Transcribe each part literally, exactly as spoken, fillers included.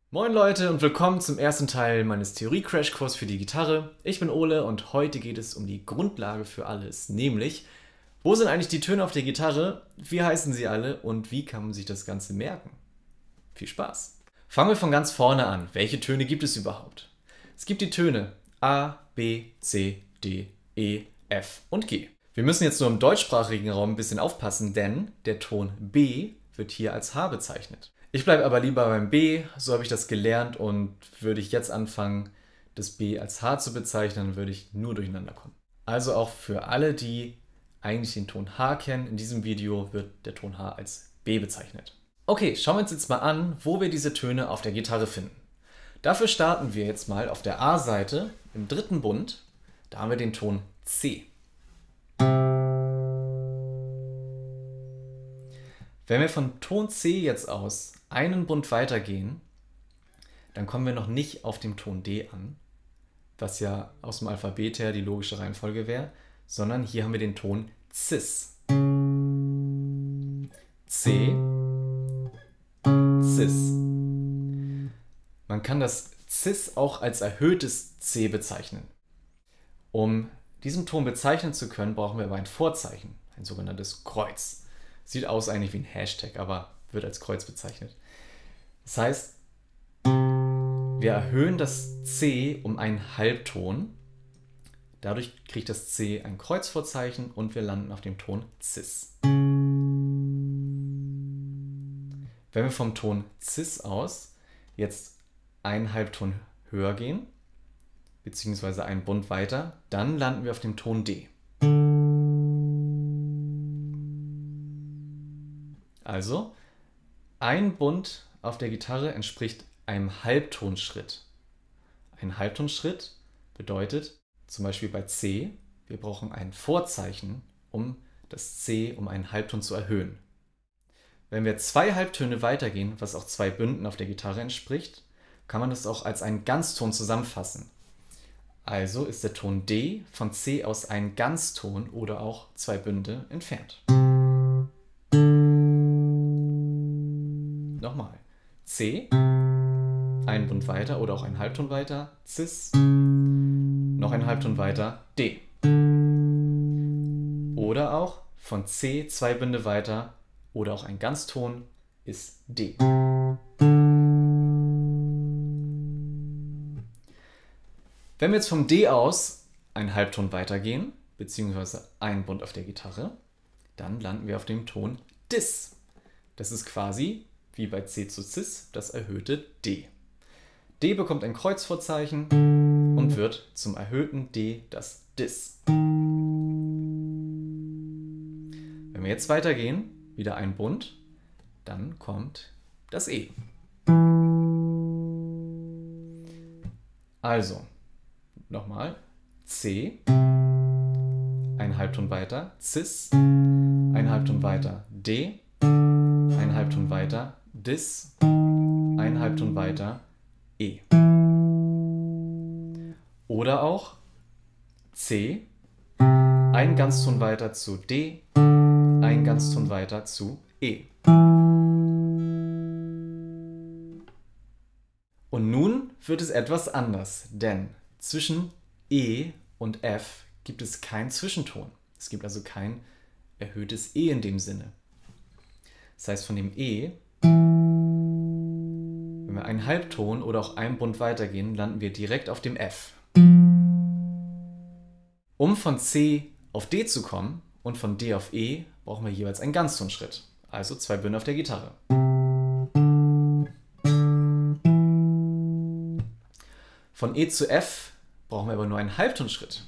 Moin Leute und willkommen zum ersten Teil meines Theorie-Crashkurs für die Gitarre. Ich bin Ole und heute geht es um die Grundlage für alles, nämlich wo sind eigentlich die Töne auf der Gitarre, wie heißen sie alle und wie kann man sich das Ganze merken? Viel Spaß! Fangen wir von ganz vorne an. Welche Töne gibt es überhaupt? Es gibt die Töne A, B, C, D, E, F und G. Wir müssen jetzt nur im deutschsprachigen Raum ein bisschen aufpassen, denn der Ton B wird hier als H bezeichnet. Ich bleibe aber lieber beim B, so habe ich das gelernt, und würde ich jetzt anfangen, das B als H zu bezeichnen, würde ich nur durcheinander kommen. Also auch für alle, die eigentlich den Ton H kennen, in diesem Video wird der Ton H als B bezeichnet. Okay, schauen wir uns jetzt mal an, wo wir diese Töne auf der Gitarre finden. Dafür starten wir jetzt mal auf der A-Seite im dritten Bund, da haben wir den Ton C. Wenn wir von Ton C jetzt aus einen Bund weitergehen, dann kommen wir noch nicht auf dem Ton D an, was ja aus dem Alphabet her die logische Reihenfolge wäre, sondern hier haben wir den Ton Cis. C, Cis. Man kann das Cis auch als erhöhtes C bezeichnen. Um diesen Ton bezeichnen zu können, brauchen wir aber ein Vorzeichen, ein sogenanntes Kreuz. Sieht aus eigentlich wie ein Hashtag, aber wird als Kreuz bezeichnet. Das heißt, wir erhöhen das C um einen Halbton. Dadurch kriegt das C ein Kreuzvorzeichen und wir landen auf dem Ton Cis. Wenn wir vom Ton Cis aus jetzt einen Halbton höher gehen, beziehungsweise einen Bund weiter, dann landen wir auf dem Ton D. Also, ein Bund auf der Gitarre entspricht einem Halbtonschritt. Ein Halbtonschritt bedeutet, zum Beispiel bei C, wir brauchen ein Vorzeichen, um das C um einen Halbton zu erhöhen. Wenn wir zwei Halbtöne weitergehen, was auch zwei Bünden auf der Gitarre entspricht, kann man das auch als einen Ganzton zusammenfassen. Also ist der Ton D von C aus ein Ganzton oder auch zwei Bünde entfernt. Nochmal. C, ein Bund weiter oder auch ein Halbton weiter, Cis, noch ein Halbton weiter, D. Oder auch von C zwei Bünde weiter oder auch ein Ganzton ist D. Wenn wir jetzt vom D aus einen Halbton weitergehen, beziehungsweise einen Bund auf der Gitarre, dann landen wir auf dem Ton Dis. Das ist quasi wie bei C zu Cis das erhöhte D. D bekommt ein Kreuzvorzeichen und wird zum erhöhten D das Dis. Wenn wir jetzt weitergehen, wieder ein Bund, dann kommt das E. Also, nochmal, C, ein Halbton weiter, Cis, ein Halbton weiter, D, ein Halbton weiter, Dis, ein Halbton weiter, E. Oder auch C, ein Ganzton weiter zu D, ein Ganzton weiter zu E. Und nun wird es etwas anders, denn zwischen E und F gibt es keinen Zwischenton. Es gibt also kein erhöhtes E in dem Sinne. Das heißt, von dem E, wenn wir einen Halbton oder auch einen Bund weitergehen, landen wir direkt auf dem F. Um von C auf D zu kommen und von D auf E, brauchen wir jeweils einen Ganztonschritt, also zwei Bünde auf der Gitarre. Von E zu F brauchen wir aber nur einen Halbtonschritt.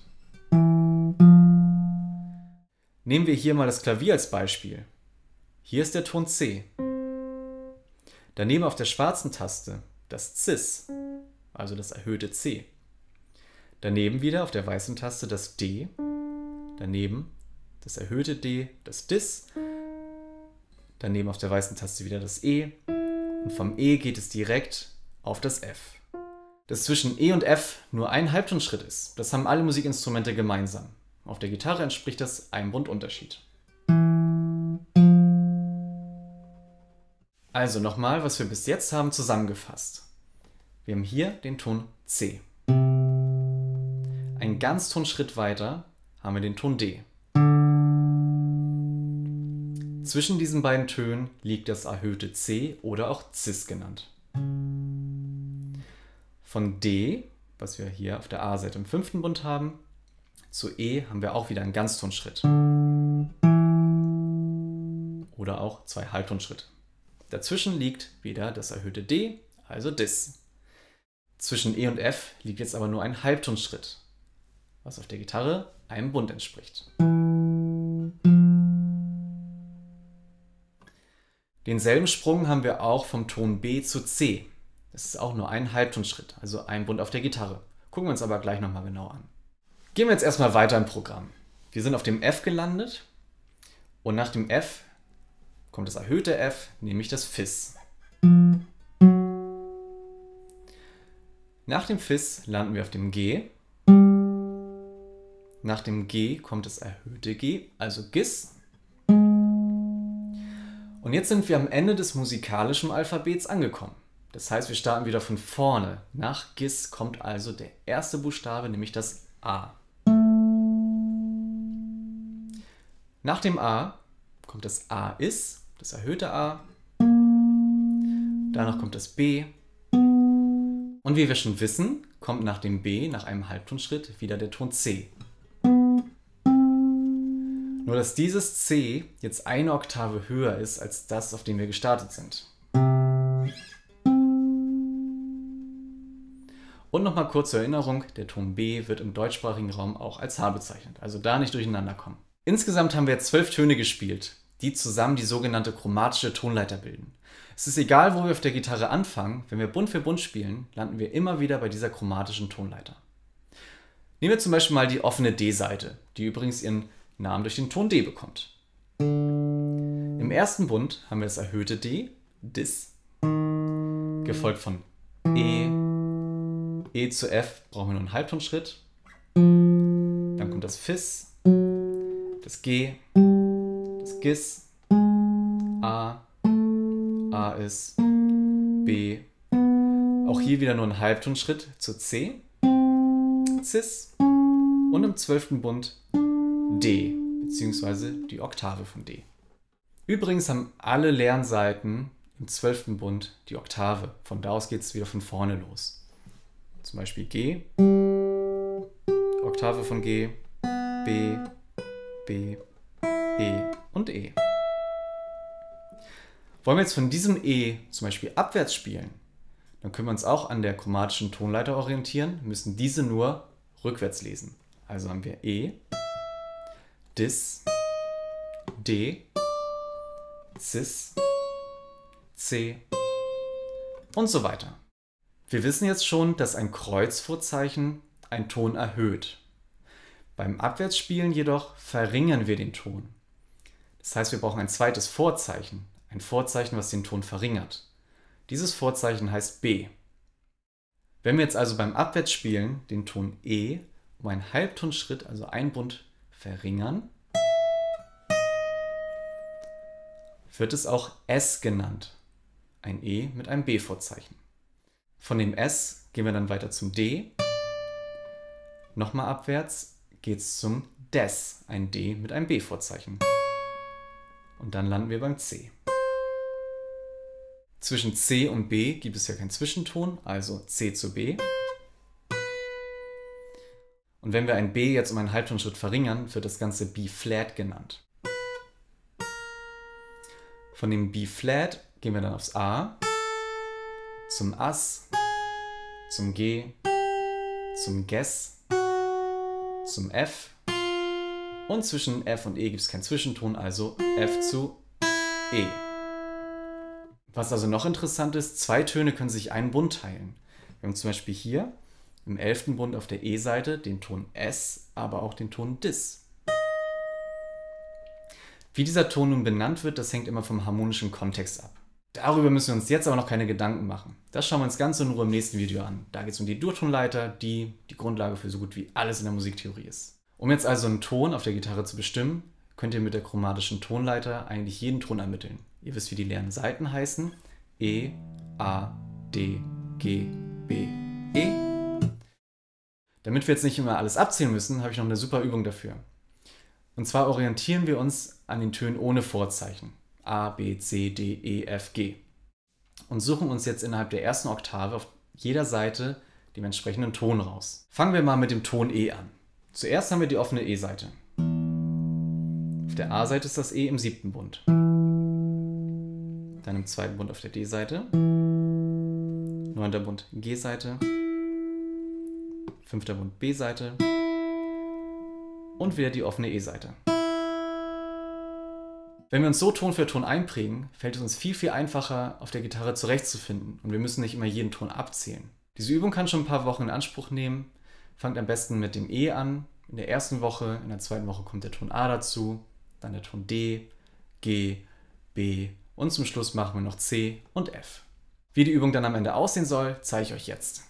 Nehmen wir hier mal das Klavier als Beispiel. Hier ist der Ton C. Daneben auf der schwarzen Taste das Cis, also das erhöhte C. Daneben wieder auf der weißen Taste das D. Daneben das erhöhte D, das Dis. Daneben auf der weißen Taste wieder das E. Und vom E geht es direkt auf das F. Dass zwischen E und F nur ein Halbtonschritt ist, das haben alle Musikinstrumente gemeinsam. Auf der Gitarre entspricht das einem Bund Unterschied. Also nochmal, was wir bis jetzt haben zusammengefasst. Wir haben hier den Ton C. Einen Ganztonschritt weiter haben wir den Ton D. Zwischen diesen beiden Tönen liegt das erhöhte C oder auch Cis genannt. Von D, was wir hier auf der A-Seite im fünften Bund haben, zu E haben wir auch wieder einen Ganztonschritt. Oder auch zwei Halbtonschritte. Dazwischen liegt wieder das erhöhte D, also Dis. Zwischen E und F liegt jetzt aber nur ein Halbtonschritt, was auf der Gitarre einem Bund entspricht. Denselben Sprung haben wir auch vom Ton B zu C. Das ist auch nur ein Halbtonschritt, also ein Bund auf der Gitarre. Gucken wir uns aber gleich nochmal genau an. Gehen wir jetzt erstmal weiter im Programm. Wir sind auf dem F gelandet und nach dem F kommt das erhöhte F, nämlich das Fis. Nach dem Fis landen wir auf dem G. Nach dem G kommt das erhöhte G, also Gis. Und jetzt sind wir am Ende des musikalischen Alphabets angekommen. Das heißt, wir starten wieder von vorne. Nach Gis kommt also der erste Buchstabe, nämlich das A. Nach dem A kommt das A-Is, das erhöhte A. Danach kommt das B. Und wie wir schon wissen, kommt nach dem B, nach einem Halbtonschritt, wieder der Ton C. Nur dass dieses C jetzt eine Oktave höher ist als das, auf dem wir gestartet sind. Und nochmal kurz zur Erinnerung, der Ton B wird im deutschsprachigen Raum auch als H bezeichnet, also da nicht durcheinander kommen. Insgesamt haben wir jetzt zwölf Töne gespielt, die zusammen die sogenannte chromatische Tonleiter bilden. Es ist egal, wo wir auf der Gitarre anfangen, wenn wir Bund für Bund spielen, landen wir immer wieder bei dieser chromatischen Tonleiter. Nehmen wir zum Beispiel mal die offene D-Seite, die übrigens ihren Namen durch den Ton D bekommt. Im ersten Bund haben wir das erhöhte D, Dis, gefolgt von E, E zu F brauchen wir nur einen Halbtonschritt, dann kommt das Fis, das G, das Gis, A, A-Is, B, auch hier wieder nur ein Halbtonschritt zu C, Cis und im zwölften Bund D, beziehungsweise die Oktave von D. Übrigens haben alle Lernseiten im zwölften Bund die Oktave. Von da aus geht es wieder von vorne los. Zum Beispiel G, Oktave von G, B, B, E und E. Wollen wir jetzt von diesem E zum Beispiel abwärts spielen, dann können wir uns auch an der chromatischen Tonleiter orientieren, müssen diese nur rückwärts lesen. Also haben wir E, Dis, D, Cis, C und so weiter. Wir wissen jetzt schon, dass ein Kreuzvorzeichen einen Ton erhöht. Beim Abwärtsspielen jedoch verringern wir den Ton. Das heißt, wir brauchen ein zweites Vorzeichen, ein Vorzeichen, was den Ton verringert. Dieses Vorzeichen heißt B. Wenn wir jetzt also beim Abwärtsspielen den Ton E um einen Halbtonschritt, also einen Bund, verringern, wird es auch S genannt. Ein E mit einem B-Vorzeichen. Von dem S gehen wir dann weiter zum D. Nochmal abwärts geht es zum Des, ein D mit einem B-Vorzeichen. Und dann landen wir beim C. Zwischen C und B gibt es ja keinen Zwischenton, also C zu B. Und wenn wir ein B jetzt um einen Halbtonschritt verringern, wird das Ganze B-Flat genannt. Von dem B-Flat gehen wir dann aufs A, zum As, zum G, zum Ges, zum F und zwischen F und E gibt es keinen Zwischenton, also F zu E. Was also noch interessant ist, zwei Töne können sich einen Bund teilen. Wir haben zum Beispiel hier im elften Bund auf der E-Seite den Ton S, aber auch den Ton Dis. Wie dieser Ton nun benannt wird, das hängt immer vom harmonischen Kontext ab. Darüber müssen wir uns jetzt aber noch keine Gedanken machen. Das schauen wir uns ganz in Ruhe im nächsten Video an. Da geht es um die Durtonleiter, die die Grundlage für so gut wie alles in der Musiktheorie ist. Um jetzt also einen Ton auf der Gitarre zu bestimmen, könnt ihr mit der chromatischen Tonleiter eigentlich jeden Ton ermitteln. Ihr wisst, wie die leeren Saiten heißen. E, A, D, G, B, E. Damit wir jetzt nicht immer alles abzählen müssen, habe ich noch eine super Übung dafür. Und zwar orientieren wir uns an den Tönen ohne Vorzeichen. A, B, C, D, E, F, G. Und suchen uns jetzt innerhalb der ersten Oktave auf jeder Seite den entsprechenden Ton raus. Fangen wir mal mit dem Ton E an. Zuerst haben wir die offene E-Seite. Auf der A-Seite ist das E im siebten Bund. Dann im zweiten Bund auf der D-Seite. Neunter Bund G-Seite. Fünfter Bund B-Seite. Und wieder die offene E-Seite. Wenn wir uns so Ton für Ton einprägen, fällt es uns viel, viel einfacher, auf der Gitarre zurechtzufinden und wir müssen nicht immer jeden Ton abzählen. Diese Übung kann schon ein paar Wochen in Anspruch nehmen. Fangt am besten mit dem E an, in der ersten Woche, in der zweiten Woche kommt der Ton A dazu, dann der Ton D, G, B und zum Schluss machen wir noch C und F. Wie die Übung dann am Ende aussehen soll, zeige ich euch jetzt.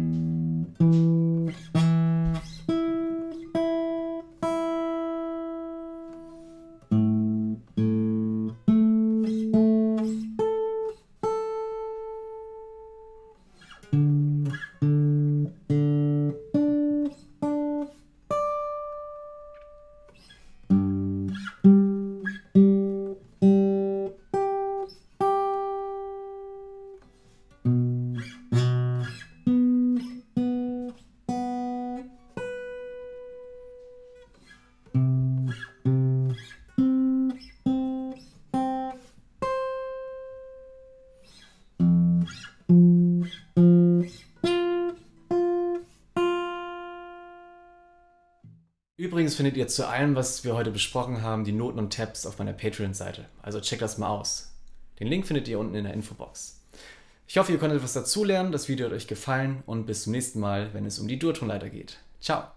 Übrigens findet ihr zu allem, was wir heute besprochen haben, die Noten und Tabs auf meiner Patreon-Seite. Also checkt das mal aus. Den Link findet ihr unten in der Infobox. Ich hoffe, ihr konntet etwas dazulernen, das Video hat euch gefallen und bis zum nächsten Mal, wenn es um die Durtonleiter geht. Ciao!